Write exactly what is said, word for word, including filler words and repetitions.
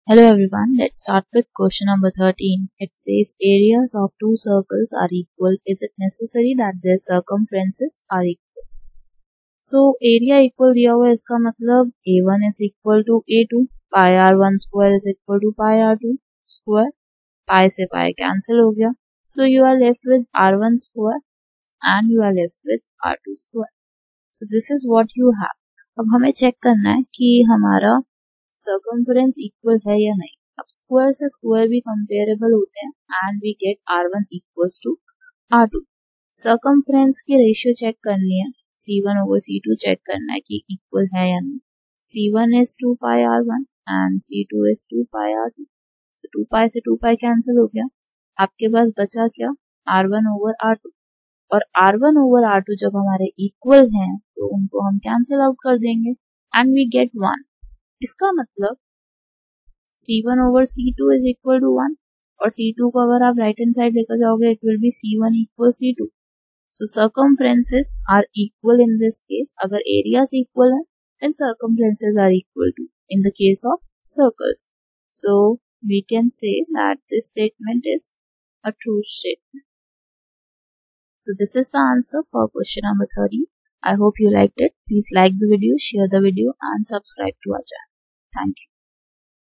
Hello everyone, let's start with question number thirteen. It says areas of two circles are equal. Is it necessary that their circumferences are equal? So area equal दिया हुआ है, इसका मतलब A one is equal to A two, pi R one square is equal to pi R two square, pi से pi cancel हो गया. So you are left with R one square and you are left with R two square. So this is what you have. अब हमें check करना है कि हमारा circumference equal है या नहीं. अब स्क्वायर से स्क्वायर भी कंपेरेबल होते हैं and we get R one equals to R two. Circumference की रेशियो चेक करनी है, C one over C two check करना है कि इक्वल है या नहीं. C one is two pi R one and C two is two pi R two. So two pi से टू पाई कैंसिल हो गया. आपके पास बचा क्या, R one over R two. और R one over R two जब हमारे इक्वल हैं तो उनको हम कैंसिल आउट कर देंगे एंड वी गेट वन. इसका मतलब C one over C two is equal to one और सी टू को अगर आप राइट हैंड साइड लेकर जाओगे it will be C one equal C two. So circumferences are equal in this case. अगर areas equal है then circumferences are equal to in the case of circles. So we can say that this statement is a true statement. So this is the answer for question number thirty. I hope you liked it. Please like the video, share the video and subscribe to our channel. Thank you.